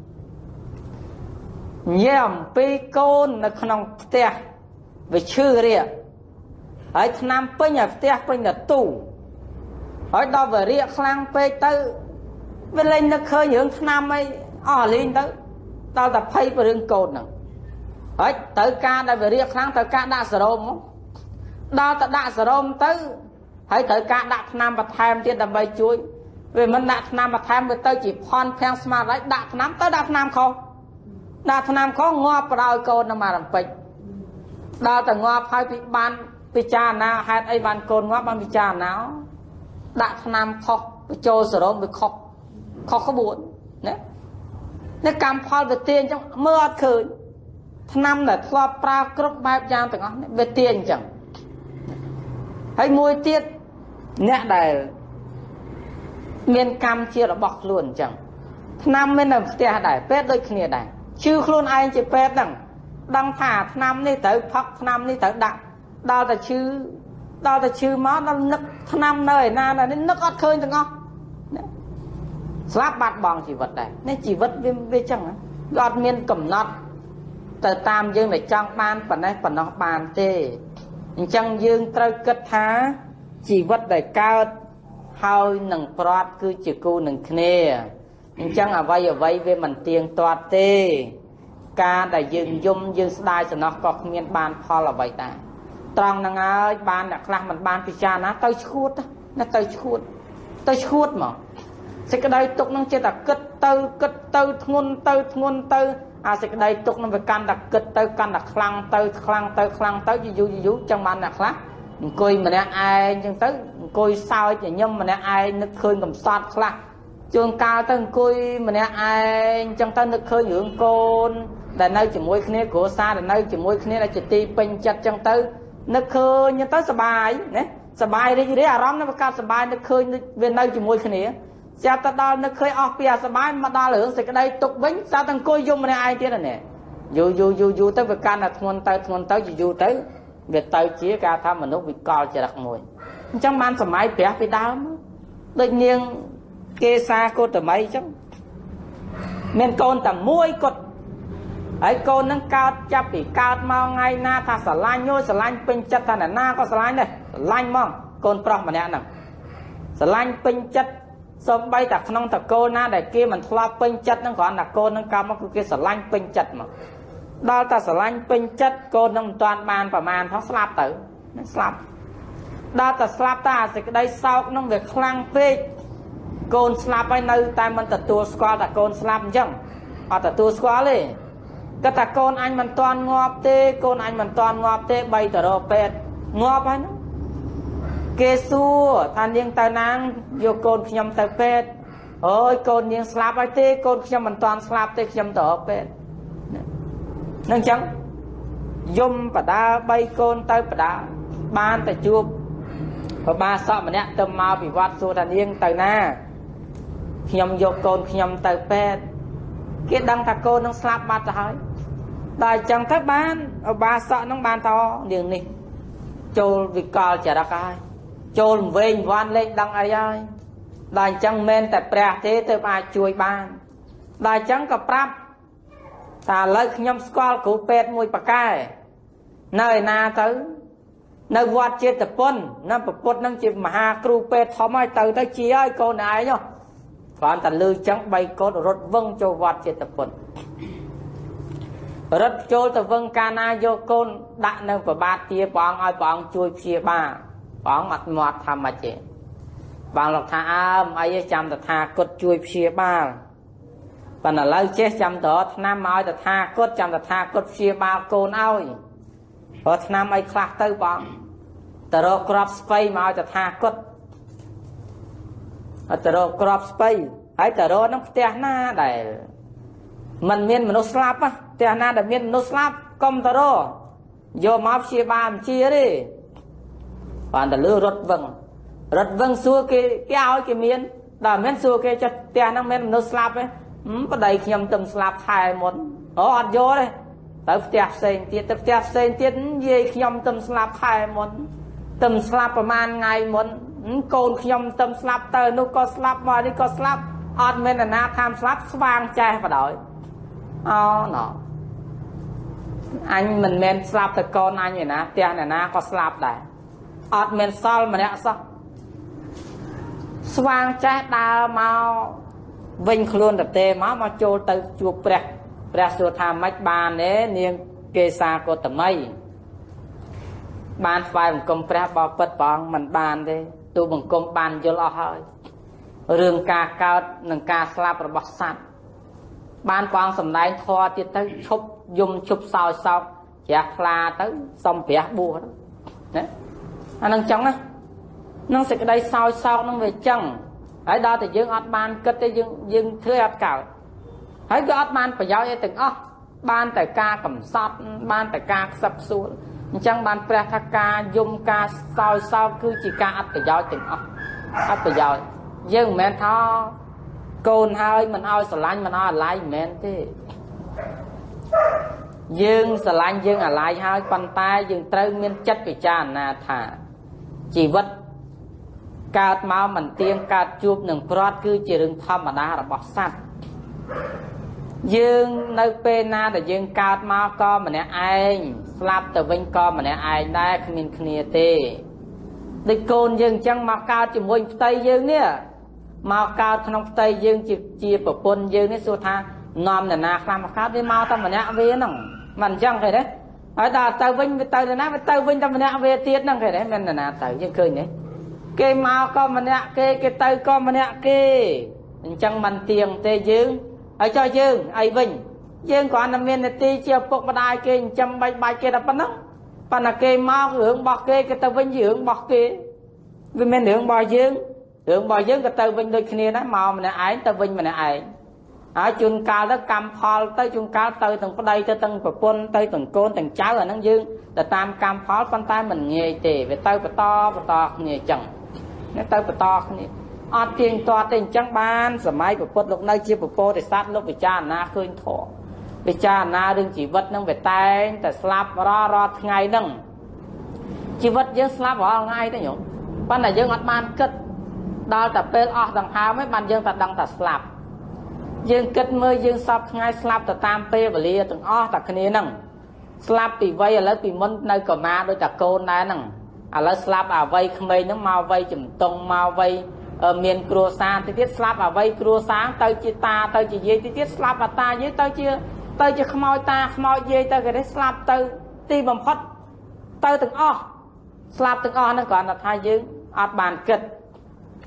เยี่ยมปีโกนในขนมเตะไปชื่อเรียไอ้ทนามเป็นอย่างเตะเป็นอย่างตู้ไอ้ดาวไปเรียกครั้งไปเตอเวลานักเคยอย่างทนามไม่อ๋อลิงเตอดาวแต่ไพ่ไปเรื่องโกนหนึ่งไอ้เตอการได้ไปเรียกครั้งเตอการด่าสโรมดาวแต่ด่าสโรมเตอให้เตอการด่าทนามประทามเตี้ยดำใบช่วยเวลามันด่าทนามประทามไปเตอจีพรแพงสมาร์ทด่าทนามเตอด่าทนามเขาดาทนามเขางอปลายโกนมาลำไปดาแต่งอพายพิบานพิจารณาให้ไอ้บานโกนงอบันพิจารณาดาทนามเขาไปโจสรมไปเขาเขาขบวนเนี่ยในการพอไปเตียนจังเมื่อคืนทนามเนี่ยทลอปลากรุบแบบยางแต่งไปเตียนจังให้มวยเตียนเนี่ยได้เมียนกรรมเชี่ยระบอกล้วนจังทนามไม่นำเตียได้เป็ดโดยขณีได้ชื่อครูนไอจะเป็ดดังดังผ่าทนำนี่แต่พักทนำนี่แต่ดักดาวแต่ชื่อดาวแต่ชื่อม้านั่นนึกทนำเลยนาน่ะนี่นึกอดเคยจังอ่ะสลับบัดบองชีวิตได้ในชีวิตวิวิจังนะยอดเมียนกำนัดแต่ตามยืงในจังบานปันในปันนอกบานเต้จังยืงตระกัดท้าชีวิตได้ก้าวเฮาหนึ่งปลอดคือจีกูหนึ่งเน่จังเอาไว้เอาไว้เวมันเตียงตัวเต้การได้ยืนยมยืนสได้สนอกก็เมียนบานพอเราไว้ได้ตรองนางเอ้ยบานเนี่ยคลามันบานพิจารณาเตยชูดนะเตยชูดเตยชูดมั้งสิกระไดตกนั่งเจตกึดเตยกึดเตยทงนเตยทงนเตยอาสิกระไดตกนั่งไปการดักกึดเตยการดักคลังเตยคลังเตยคลังเตยอยู่อยู่อยู่จังมันเนี่ยคลากุยมันเนี่ยไอจังเตยกุยเศร้าจะย่ำมันเนี่ยไอนึกคืนกับซอดคลาจงกาวตั้งคุยมันเนี่ยไอจังตั้งนึกเคยอยู่โกนแต่ในจุดมวยนี้โกซาแต่ในจุดมวยนี้เราจะตีเป็นจัดจังตั้งนึกเคยยังตั้งสบายเนี่ยสบายเลยอยู่ได้อารมณ์ในการสบายนึกเคยเวียนในจุดมวยนี้จะตัดดาวนึกเคยออกเปียสบายมาดาวเหลืองสิกระไดตกบิ้งซาตั้งคุยยุ่งมันเนี่ยไอที่นั่นเนี่ยอยู่อยู่อยู่อยู่ตั้งเป็นการทวนเตยทวนเตยอยู่อยู่เตยเวียนเตยเชี่ยการทำมนุษย์วิกรจะรักมวยจังมันสมัยเปียไปดาวโดยเนียงเกษาโกตไม่จังเมียนโกนแต่มวยกดไอ้โกนนั่งกาดจับปีกาดมาไงหน้าถ้าสลายโย่สลายเป็นจัดท่านหน้าก็สลายเลยสลายมองโกนปลอกมาเนี่ยนั่งสลายเป็นจัดสมใบแต่ขนมตะโกนหน้าแต่เกมันทลาเป็นจัดนั่งก่อนแต่โกนนั่งกามันคือเกสลายเป็นจัดมั้งดาวแต่สลายเป็นจัดโกนนั่งตอนบานประมาณทั้งสลับตื่นสลับดาวแต่สลับตาสิได้เศร้านั่งเดือดคลั่งเป๊ก côn slap ấy nơi tai mình tật tua squat là côn slap chẳng ở tật tua squat đi cái ta côn anh mình toàn ngọp tê côn anh mình toàn ngọp tê bay tờ đồ pet ngọp ấy kê xua than niên tờ nang vô côn nhầm tờ pet ôi côn niên slap ấy tê côn nhầm mình toàn slap tê nhầm tờ pet nâng chẳng dùng bà ta bay côn tới bà ta ban tại chuột và ba sợ mà nè tâm mau bị vắt xua than niên tờ na nhầm vô côn nhầm tờ pet cái đăng ta côn nó slap bát rồi đại chẳng các bạn ở ba sợ nó bàn to đường này trôi vì cò chả ra cái trôi về van lên đăng ai ai đại chẳng men tại bè thế tới ba chui ban đại chẳng gặp prap ta lấy nhom squal của pet mùi bạc cái nơi na tới nơi vót chết tập pon năm tập pon năng chìm mà ha kêu pet thò mai từ tới chia ơi cô này nhá còn ta lư chẳng bay cốt rốt vâng cho vót chết tập pon rất trôi từ vâng cana vô côn đã nâng vào ba tia bóng ai bóng chui phía ba bóng mặt mọt tham mà chế bóng lọc thả ám ai chăm ta tha cốt chui phía ba và là lâu chết chăm đó nam ai ta tha cốt chăm ta tha cốt phía ba côn ơi và nam ai khắc tới bóng ta rô crop space mà ai ta tha cốt ta rô crop space hãy ta rô nó tè na để mình miên mình nó slap á tè na để miên nó slap công ta rô vô máu chia ba mình chia đi và ta lừa rốt vâng rốt vâng xua cái cái áo cái miên là miên xua cái cho tè na miên nó slap ấy có đầy nhầm tầm slap hai một ở ăn vô đây tới tè sen tiết tới tè sen tiết gì nhầm tầm slap hai một tầm slapประมาณ ngày một côn nhầm tầm slap tới nó có slap mà đi có slap ăn miên là na tham slap vàng chai và đổi ờ nó anh mình men slap từ con anh vậy nè tiền này na có slap đấy ọt men sol mà nè sao xoang trái đào màu vinh luôn tập tê máu mà trôi từ chuột bẹt bẹt chuột tham mách bàn đấy niềng kê xa cô tầm mây bàn phải một công bẹt bao bật bóng mình bàn đấy tu bằng công bàn vô lo hơi rừng ca cao nâng ca slap rồi bọc sạch ban quang sầm đai thò tiệt tới chụp dùng chụp sao sao chặt la tới xong bẻ bùa đó đấy anh đang chóng á nó sẽ cái đây sao sao nó về chân ở đó thì dương ọt ban kết tới dương dương thứ ọt cào hãy cái ọt ban phải giáo cho từng ó ban tại ca cầm sọt ban tại ca sập xuống chẳng ban pre tha ca dùng ca sao sao cứ chỉ ca ọt phải giáo từng ó ọt phải giáo dương mẹ thò côn hơi mình ao sờ lạnh mình ao lại mến thế dương sờ lạnh dương à lại hơi bàn tay dương trâu miên chất bị cha nà thả chỉ vật cát máu mình tiên cát chuột nương prot cứ chỉ rừng thăm mà đá là bọt sắt dương nơi pe na để dương cát máu co mà nè anh slap từ vinh co mà nè anh đây không miên khnia tê đi côn dương chẳng máu cao chỉ môi tây dương nè màu cao trong tây dương chỉ chia bờ pôn dương đấy số tha nòm là na làm khác với màu tâm mà nè về nó mình chẳng phải đấy ở đó tây vinh với tây là na với tây vinh tâm mà nè về tiết năng phải đấy nên là na tây dương khơi đấy cái màu con mà nè cái cái tây con mà nè cái chẳng mình tiền tây dương ở cho dương ai vinh dương còn nằm bên này tây chia bọc mà đai cái trăm bay bay kia đập bắn nó bắn là cái màu hưởng bọc cái cái tây vinh hưởng bọc cái vì mình hưởng bò dương đường bò dương cái tơ vinh đôi khi đó màu mình ấy tơ vinh mình ấy ở chun cao đó cam phò tới chun cao tới từng cái đây tới từng cái quân tới từng côn từng cháu ở nông dương là tam cam phò con tay mình nghề tề về tơ to to nghề chẳng nó tơ to nghề ở tiền to tiền chẳng ban sớm mai của quân lúc này chia của cô để sát lúc về cha na khơi thọ về cha na đừng chỉ vật nâng về tayแต่ slap รอรอថ្ងៃហ្នឹងជីវិតយើងស្លាប់រាល់ថ្ងៃទេញោមប៉ុន្តែយើងអត់បានគិតដល់តែពេលអស់ដង្ហើមឯងបានយើងតែដឹងតែស្លាប់យើងគិតមើលយើងសពថ្ងៃស្លាប់ទៅតាមពេលវេលាទាំងអស់តែគ្នាហ្នឹងស្លាប់ពីវ័យឥឡូវពីមុននៅកម៉ាដូចតែកូនដែរហ្នឹងឥឡូវស្លាប់អាវ័យក្មេងហ្នឹងមកវ័យជំទង់មកវ័យមានគ្រួសារទៅទៀតស្លាប់អាវ័យគ្រួសារទៅជាតាទៅជាយាយទៅទៀតស្លាប់អាតាយាយទៅជាទៅជាខ្មោចតាខ្មោចយាយទៅគេនេះស្លាប់ទៅទីបំផុតទៅទាំងអស់ស្លាប់ទាំងអស់ហ្នឹងគ្រាន់តែថាយើងអត់បានគិត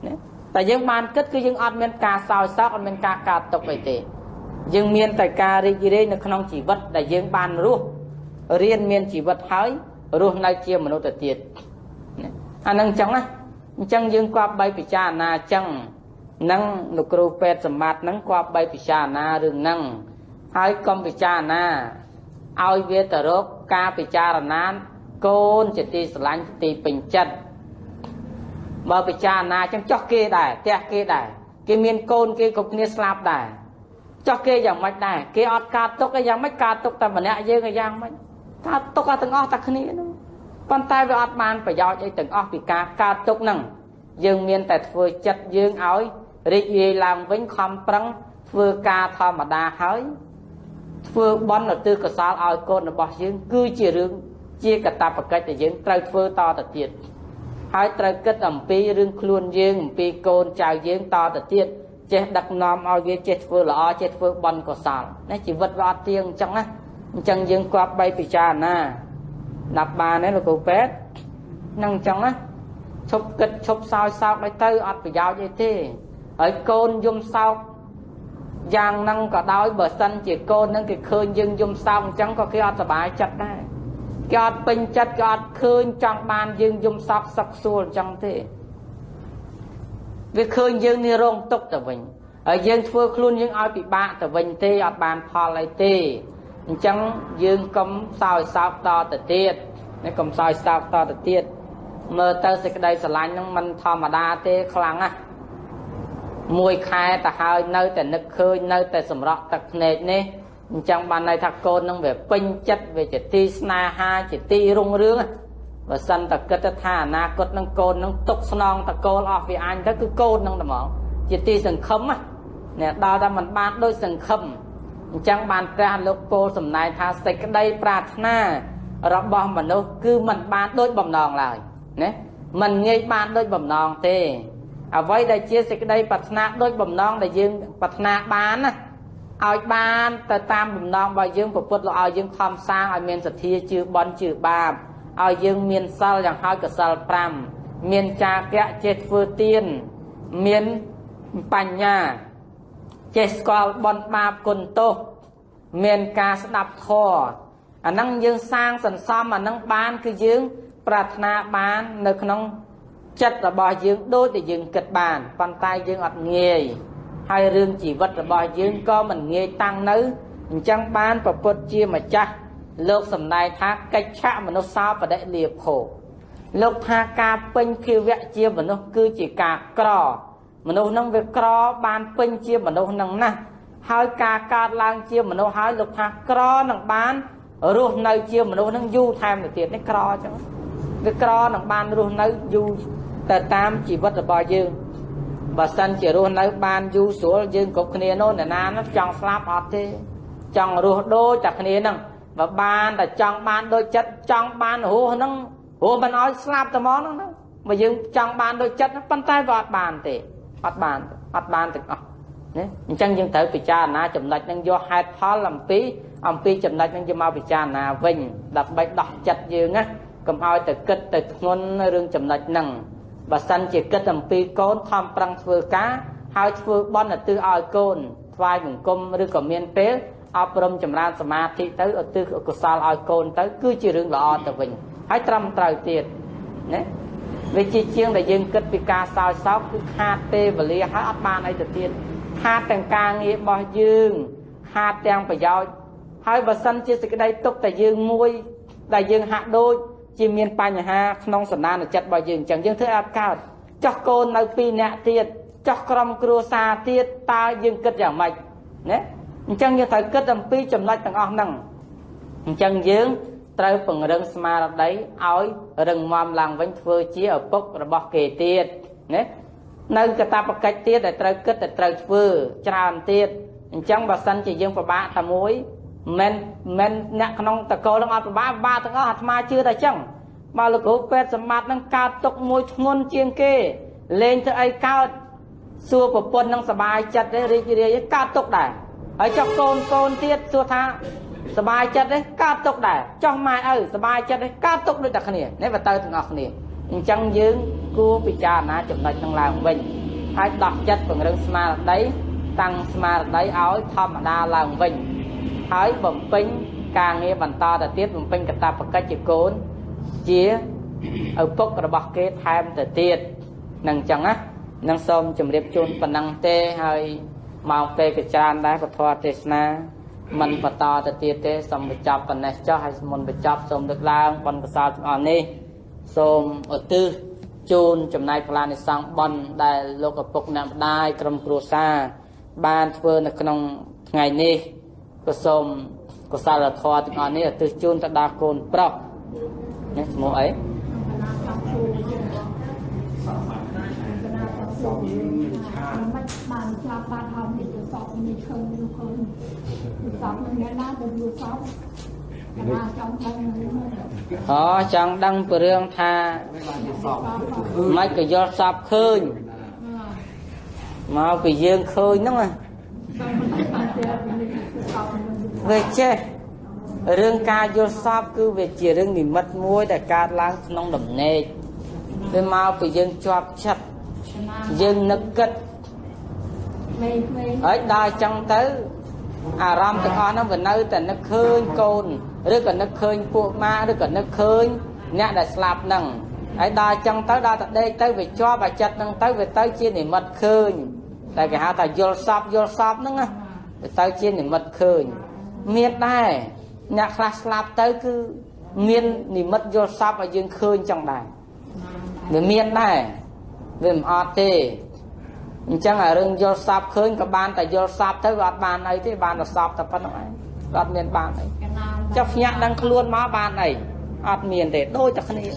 แต่យើងបានគិតគឺយើងអត់មានការសោយសោកអត់មានការកើតទុកអីទេយើងមានតែការរីករាយនៅក្នុងជីវិតដែលយើងបានរស់រៀនមានជីវិតហើយរស់នៅជាមនុស្សទៅទៀតអានឹងអញ្ចឹងណាអញ្ចឹងយើងគប្បីពិចារណាអញ្ចឹងនឹងលោកគ្រូពេទ្យសម្បត្តិហ្នឹងគប្បីពិចារណារឿងហ្នឹងហើយកុំពិចារណាឲ្យវាទៅរកការពិចារណាកូនជាទីស្រឡាញ់ទីពេញចិត្តបើពិចារណាអញ្ចឹងចោះគេដែរផ្ទះគេដែរគេមានកូនគេគ្រប់គ្នាស្លាប់ដែរចោះគេយ៉ាងម៉េចដែរគេអត់កើតទុកឯយ៉ាងម៉េចកើតទុកតែម្នាក់យើងឯយ៉ាងម៉េចកើតទុកតែទាំងអស់តែគ្នាហ្នឹងប៉ុន្តែវាអត់បានប្រយោជន៍អីទាំងអស់ពីការកើតទុកហ្នឹងយើងមានតែធ្វើចិត្តយើងឲ្យរីករាយឡើងវិញខំប្រឹងធ្វើការធម្មតាហើយធ្វើបន់ឧទ្ទិសកុសលឲ្យកូនរបស់យើងគឺជារឿងជាកាតព្វកិច្ចដែលយើងត្រូវធ្វើតទៅទៀតហើយត្រូវគិតអំពីរឿងខ្លួនយើងអំពីកូនចៅយើងតទៅទៀតចេះដឹកនាំឲ្យវាចេះធ្វើល្អចេះធ្វើបន់កុសលណាជីវិតវាអត់ទៀងអញ្ចឹងណាអញ្ចឹងយើងគប្បីពិចារណាដាក់បានទេលោកគ្រូពេទ្យនឹងអញ្ចឹងណាឈប់គិតឈប់សោយសោកឲ្យទៅអត់ប្រយោជន៍អីទេហើយកូនយំសោកយ៉ាងហ្នឹងក៏ដោយបើសិនជាកូនហ្នឹងគេឃើញយើងយំសោកអញ្ចឹងក៏គេអត់សប្បាយចិត្តដែរគេអត់ពេញចិត្តគេអត់ឃើញចង់បានយើងយំសោកសឹកសួលអញ្ចឹងទេវាឃើញយើងនេះរងទុកទៅវិញហើយយើងធ្វើខ្លួនយើងឲ្យពិបាកទៅវិញទេអត់បានផលអីទេអញ្ចឹងយើងកុំសោយសោកតទៅទៀតនេះកុំសោយសោកតទៅទៀតមើលទៅសេចក្តីស្រឡាញ់ហ្នឹងมันធម្មតាទេខ្លាំងណាស់មួយខែទៅហើយនៅតែនឹកឃើញនៅតែសម្រក់ទឹកភ្នែកនេះអញ្ចឹងបានន័យថាកូននឹងវាពេញចិត្តវាជាទីស្នេហាជាទីរុងរឿងបើសិនតែគិតថាអនាគតនឹងកូននឹងទុកស្នងតកូលអស់វាអញទៅគឺកូននឹងតែហ្មងជាទីសង្ឃឹមណាដល់តែมันបានដូចសង្ឃឹមអញ្ចឹងបានព្រះលោកពោលសម្ដែងថាសេចក្តីប្រាថ្នារបស់មនុស្សគឺมันបានដូចបំណងឡើយណាมันងាយបានដូចបំណងទេអ្វីដែលជាសេចក្តីប្រាថ្នាដូចបំណងដែលយើងប្រាថ្នាបានណាឲ្យបានទៅតាមបំណងរបស់យើងប្រពុតឲ្យយើងខំសាងឲ្យមានសទ្ធាជឿបន់ជឿបាបឲ្យយើងមានសិលយ៉ាងហោចក៏សិលប្រាំមានចាគៈចេះធ្វើទានមានបញ្ញាចេះស្គាល់បន់បាបគុណទោសមានការស្ដាប់ធម៌អាហ្នឹងយើងសាងសន្សំអាហ្នឹងបានគឺយើងប្រាថ្នាបាននៅក្នុងចិត្តរបស់យើងដូចដែលយើងគិតបានប៉ុន្តែយើងអត់ងាយហើយរឿងជីវិតរបស់យើងក៏មិនងាយតាំងនៅអញ្ចឹងបានប្រពុតជាម្ចាស់លោកសម្ដែងថាកិច្ចឆៈមនុស្សសោបដិលាភោលោកថាការពេញភាវៈជាមនុស្សគឺជាការក្រមនុស្សនឹងវាក្របានពេញជាមនុស្សនឹងណាស់ហើយការកើតឡើងជាមនុស្សហើយលោកថាក្រនឹងបានរស់នៅជាមនុស្សនឹងយូរថែមទៅទៀតនេះក្រអញ្ចឹងវាក្រនឹងបានរស់នៅយូរទៅតាមជីវិតរបស់យើងបើសិនជារស់នៅបានយូរស្រួលយើងគ្រប់គ្នានោះអ្នកណានោះចង់ស្លាប់អត់ទេចង់រស់ដូចតែគ្នាហ្នឹងបើបានតែចង់បានដូចចិត្តចង់បានរស់ហ្នឹងរស់មិនឲ្យស្លាប់តែហ្មងហ្នឹងបើយើងចង់បានដូចចិត្តប៉ុន្តែវាអត់បានទេអត់បានអត់បានទាំងអស់ណាអញ្ចឹងយើងត្រូវពិចារណាចំណុចហ្នឹងយកហេតុផលអំពីអំពីចំណុចហ្នឹងយកមកពិចារណាវិញដើម្បីដោះចិត្តយើងណាកុំឲ្យទៅគិតទៅធ្ងន់រឿងចំណុចហ្នឹងបើសិនជាគិតអំពីកូនខំប្រឹងធ្វើការហើយធ្វើបន់ឧទ្ទិសឲ្យកូនថ្វាយបង្គំឬក៏មានពេលអប់រំចម្រើនសមាធិទៅឧទ្ទិសកុសលឲ្យកូនទៅគឺជារឿងល្អទៅវិញហើយត្រឹមត្រូវទៀតណាវាជាជាងដែលយើងគិតពីការសោយសោកគឺខាតពេលវេលាហើយអត់បានអីទៅទៀតខាតទាំងការងាររបស់យើងខាតទាំងប្រយោជន៍ហើយបើសិនជាសេចក្តីទុកតែយើងមួយដែលយើងហាក់ដូចជាមានបញ្ហាក្នុងសន្តានចិត្តរបស់យើងអញ្ចឹងយើងធ្វើអត់កើតចោះកូននៅពីរនាក់ទៀតចោះក្រុមគ្រួសារទៀតតើយើងគិតយ៉ាងម៉េចណាអញ្ចឹងយើងត្រូវគិតអំពីចំណុចទាំងអស់ហ្នឹងអញ្ចឹងយើងត្រូវពង្រឹងស្មារតីឲ្យរឹងមាំឡើងវិញធ្វើជាឪពុករបស់គេទៀតណានៅកាតព្វកិច្ចទៀតដែលត្រូវគិតតែត្រូវធ្វើច្រើនទៀតអញ្ចឹងបើសិនជាយើងពិបាកតែមួយមិនមិនអ្នកក្នុងតកូលនឹងអត់ពិបាកពិបាកទាំងអស់អាត្មាជឿតែអញ្ចឹងបើលោកគ្រូពេទ្យសម្បត្តិនឹងកើតទុកមួយធ្ងន់ជាងគេលេងធ្វើអីកើតសួរប្រពន្ធនឹងសบายចិត្តទេរីករាយកើតទុកដែរហើយចុះកូនកូនទៀតសួរថាសบายចិត្តទេកើតទុកដែរចុះម៉ែឪសบายចិត្តទេកើតទុកដូចតែគ្នានេះវាទៅទាំងអស់គ្នាអញ្ចឹងយើងគួរពិចារណាចំណុចនឹងឡើងវិញហហើយដោះចិត្តពង្រឹងស្មារតីតាំងស្មារតីឲ្យធម្មតាឡើងវិញហើយបំពេញការងារបន្តទៅទៀតបំពេញកាតព្វកិច្ចជាកូនជាឪពុករបស់គេថែមទៅទៀតនឹងអញ្ចឹងណានឹងសូមជម្រាបជូនប៉ុណ្ណឹងទេហើយមកពេលកច្រើនដែរពធទេសនាមិនបន្តទៅទៀតទេសូមបញ្ចប់ប៉ុណ្ណេះចុះហើយមុនបញ្ចប់សូមលើកឡើងបុណ្យកុសលទាំងអស់នេះសូមឧទ្ទិសជូនចំណាយផ្លានិសង្ឃបុណ្យដែលលោកឪពុកអ្នកម្ដាយក្រុមគ្រួសារបានធ្វើនៅក្នុងថ្ងៃនេះក៏សូមកុសលធម៌ទាំងអស់នេះឧទ្ទិសជូនទៅដល់កូនប្រុសនេះឈ្មោះអីបានស្លាប់បានហើយនេះទៅសពនេះឃើញលោកឃើញសពនឹងអ្នកណាទៅលោកសពណាចង់ដឹងអូចង់ដឹងពីរឿងថាមិនក៏យល់សពឃើញមកពីយើងឃើញហ្នឹងវាចេះរឿងការយល់សពគឺវាជារឿងនិមិត្តមួយដែលកើតឡើងក្នុងដំណេកវាមកពីយើងជាប់ចិត្តយើងនឹកគិតហើយដល់ចឹងទៅអារម្មណ៍ទាំងអស់ហ្នឹងវានៅតែនឹកឃើញកូនឬក៏នឹកឃើញពួកម៉ាឬក៏នឹកឃើញអ្នកដែលស្លាប់ហ្នឹងហើយដល់ចឹងទៅដល់តែដេកទៅវាជាប់អាចិត្តហ្នឹងទៅវាទៅជានិមិត្តឃើញតែគេហៅថាយល់សពយល់សពហ្នឹងណាវាទៅជានិមិត្តឃើញមានដែរអ្នកខ្លះស្លាប់ទៅគឺមាននិមិត្តយល់សពឲ្យយើងឃើញចឹងដែរវាមានដែរវាមិនអត់ទេអញ្ចឹងអារឿងយល់សពឃើញក៏បានតែយល់សពទៅវាអត់បានអីទេបានតែសពតែប៉ុណ្្នឹងឯងអត់មានបានអីចុះភ្ញាក់ដឹងខ្លួនមកបានអីអត់មានទេដូចតែគ្នា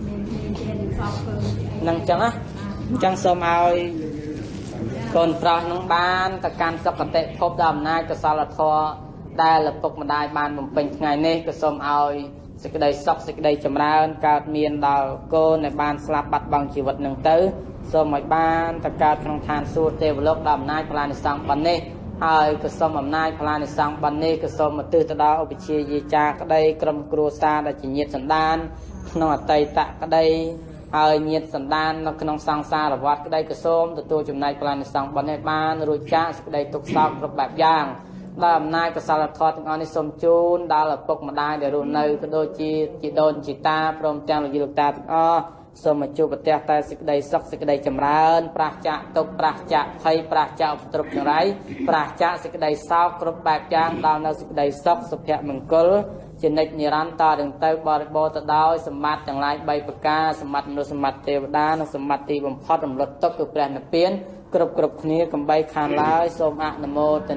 នឹងអញ្ចឹងណាអញ្ចឹងសូមឲ្យកូនប្រុសនឹងបានទៅកាន់សុគតិភពដោយអំណាចកុសលធម៌ដែលឪពុកម្ដាយបានបំពេញថ្ងៃនេះក៏សូមឲ្យសេចក្តីសុខសេចក្តីចម្រើនកើតមានដល់កូនដែលបានស្លាប់បាត់បង់ជីវិតនឹងទៅសូមឲ្យបានទៅកើតក្នុងឋានសួគ៌ទេវលោកដោយអំណាចផ្លានិសង្ឃបណ្នេះហើយក៏សូមអំណាចផ្លានិសង្ឃបណ្នេះក៏សូមឧទ្ទិសទៅដល់ឧបជាយាចាក្តីក្រុមគ្រួសារដែលជាញាតិសន្តានក្នុងអតីតក្តីហើយញាតិសន្តាននៅក្នុងសង្សារវដ្តក្តីក៏សូមទទួលចំណែកផ្លានិសង្ឃបណ្នេះបានរួចចាកសេចក្តីទុក្ខសោកគ្រប់បែបយ៉ាងដោយអំណាចកុសលធម៌ទាំងអស់នេះសូមជូនដល់ឪពុកម្ដាយដែលរស់នៅក៏ដូចជាជីដូនជីតាព្រមទាំងលោកយាយលោកតាទាំងអស់សូមមកជួបប្រទះតែសេចក្តីសុខសេចក្តីចម្រើនប្រះចាកទុក្ខប្រះចាកភ័យប្រះចាកឧបទ្រពចង្រៃប្រះចាកសេចក្តីសោកគ្រប់បែបយ៉ាងដល់នៅសេចក្តីសុខសុភមង្គលជានិច្ចនិរន្តរ៍តទៅបរិបូរទៅដោយសម្បត្តិទាំងឡាយបីប្រការសម្បត្តិមនុស្សសម្បត្តិទេវតានិងសម្បត្តិទីបំផុតរំលត់ទុកគឺព្រះនិព្វានគ្រប់គ្រប់គ្នាកំបីខានឡើយសូមអនុមោទ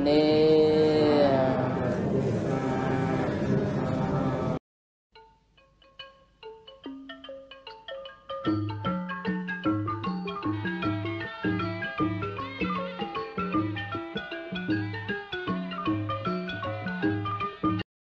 នា